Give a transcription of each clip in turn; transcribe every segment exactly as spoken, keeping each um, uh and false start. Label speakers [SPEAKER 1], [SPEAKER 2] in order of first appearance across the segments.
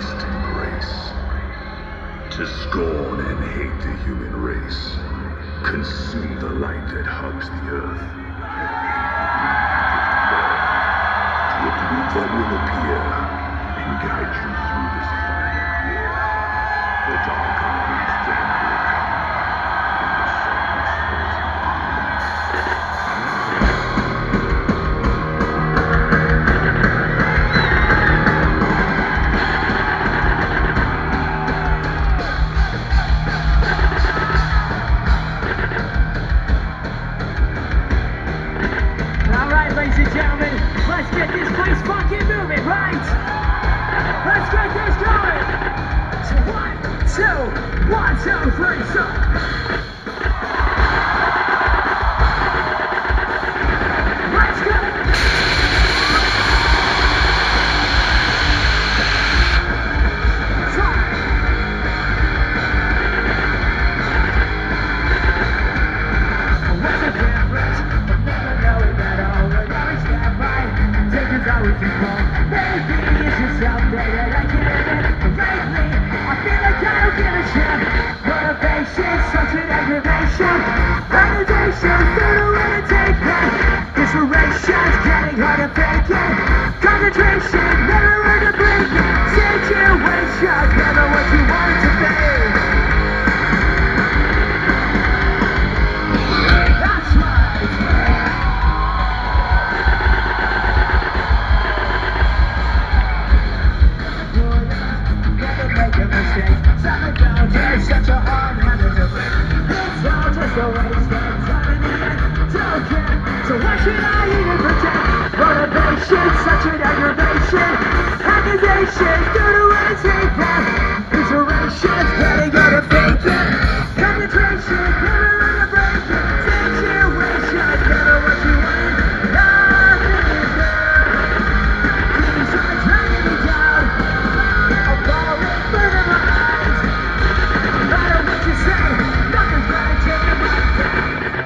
[SPEAKER 1] must embrace. To scorn and hate the human race, consume the light that hugs the earth. To uproot that will appear and guide you through this final year. The dark armies then will come, and the sun is
[SPEAKER 2] ladies and gentlemen, let's get this place fucking moving, right? Let's get this going! So one, two, one, two, three, so... Let's go! So... What's a difference? But never knowing that all we're going to stand by. Take us always too long. Maybe it's just something that I can't admit. But lately, I feel like I don't give a shit. Motivation, such an aggravation. Aggravation, don't know where to take that. Desperation's getting hard to fake it. Concentration, never learn to break it. Situation, never what you want it to be. It's such a hard habit to break. It's all just a waste of time in the end. Don't care, so why should I even pretend? Motivation, such an aggravation. Accusation, don't know where to take that. Iterations, getting out of fake it. Concentration, never learn to break it. Situation, never what you want. Nothing is there. These are dragging me down. I'm falling further behind. No matter what you say, nothing's gonna change my life.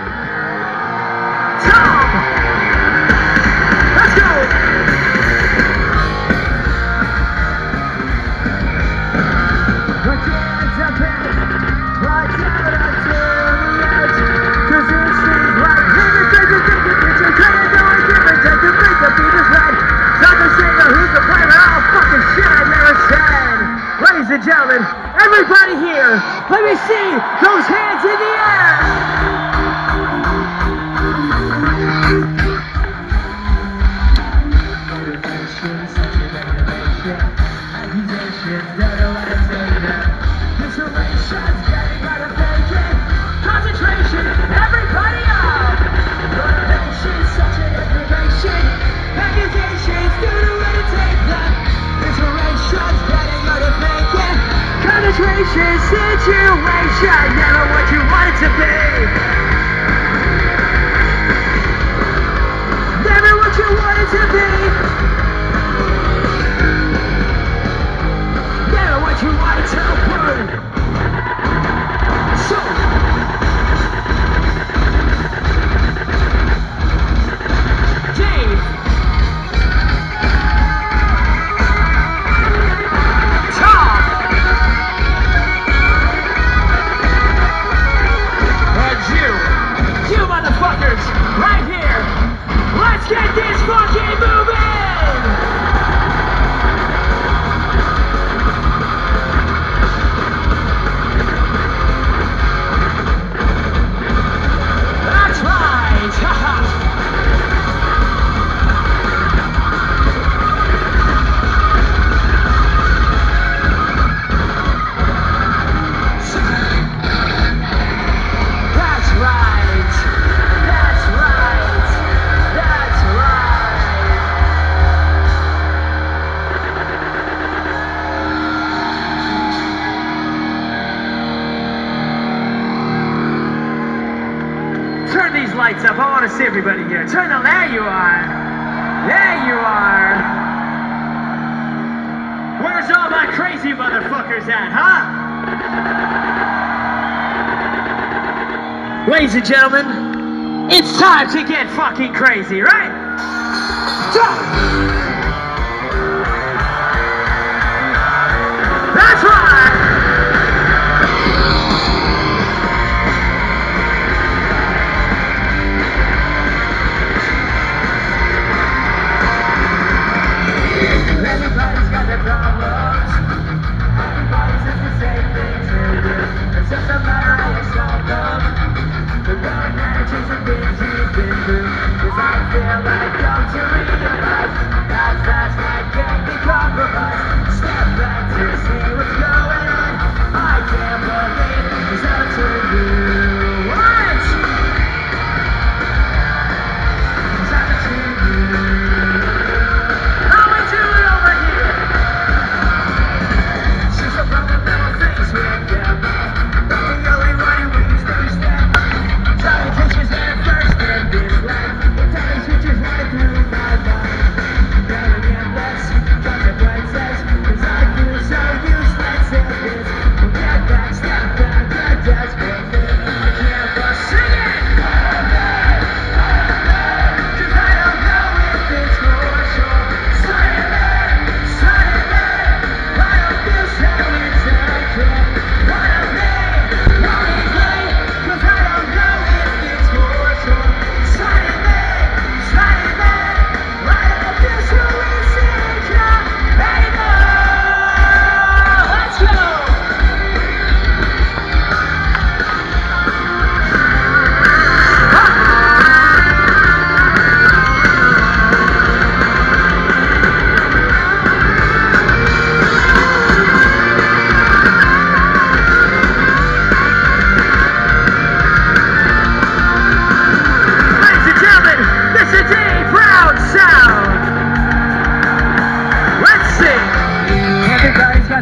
[SPEAKER 2] Tom! Let's go! Put your hands up and right down onto the edge. Cause it seems like every crazy thing you picture couldn't go and give and take to make the beat is right. Not to say that who's the player, all fucking shit I never said. Ladies and gentlemen, everybody here, let me see those hands in the air! Motivation, such a regulation. Accusations, don't know how to say that. Iterations, getting out of fake it. Concentration, everybody up! Motivation, such an aggravation. Accusations, don't know how to take that. Iterations, getting out of fake it. Concentration, situation, never what you want it to be. Never what you want it to be. Never what you want it to be. So, Dave, Tom, you motherfuckers, right here. Let's get this fucking moving! That's right! Haha! That's right! That's right! That's right! Turn these lights up. I want to see everybody here. Turn them. There you are. There you are. Where's all my crazy motherfuckers at, huh? Ladies and gentlemen, it's time to get fucking crazy, right? Go!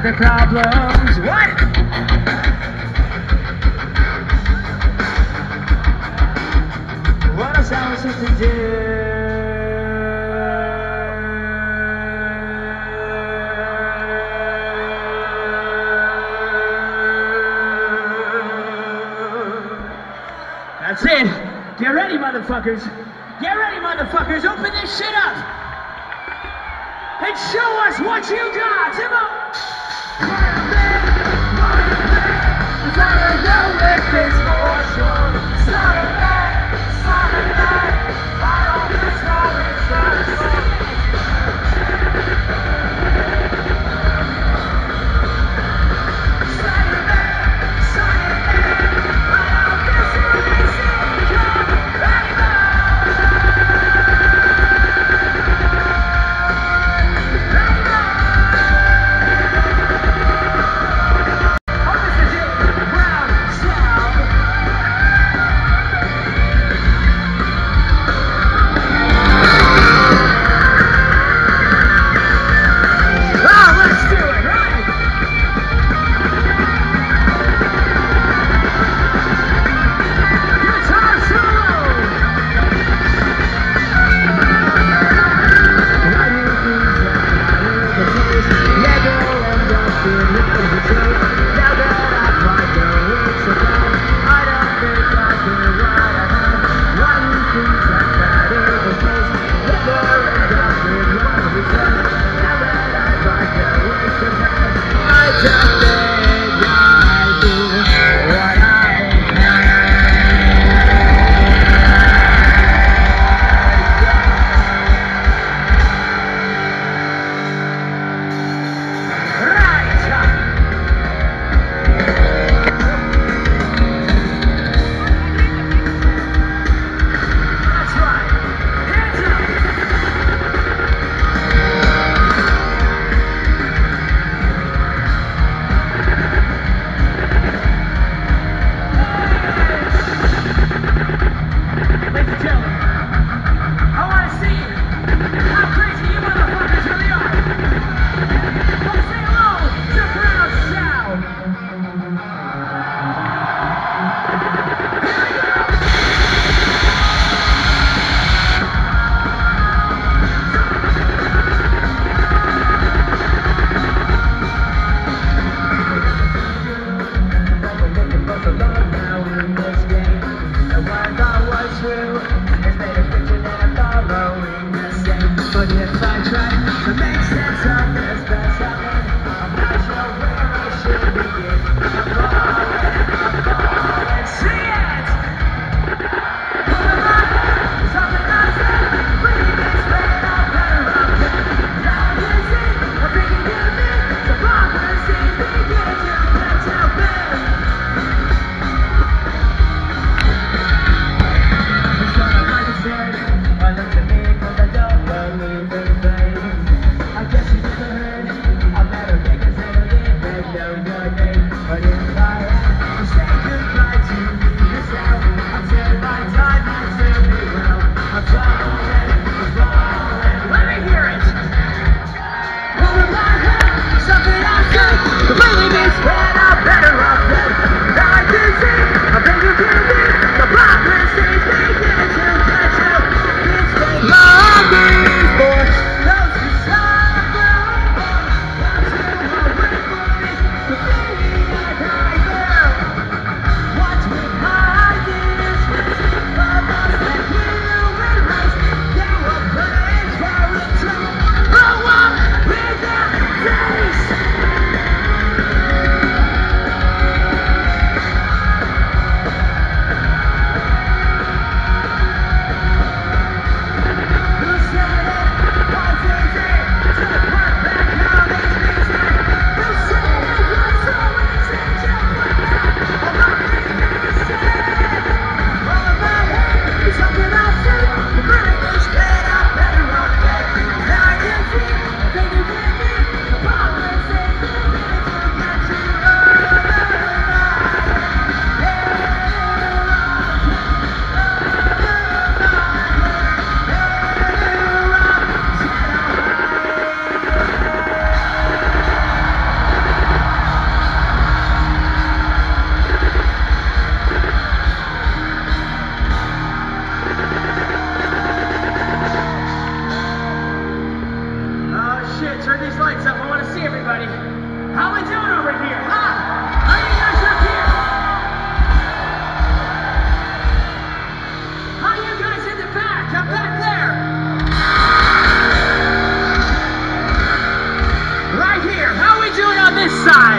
[SPEAKER 2] the problems. What? What else I was supposed to do? That's it. Get ready, motherfuckers. Get ready, motherfuckers. Open this shit up. And show us what you got. Come on.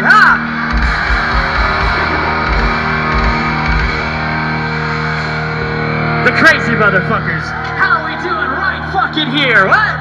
[SPEAKER 2] Ah! The crazy motherfuckers. How are we doing right fucking here? What?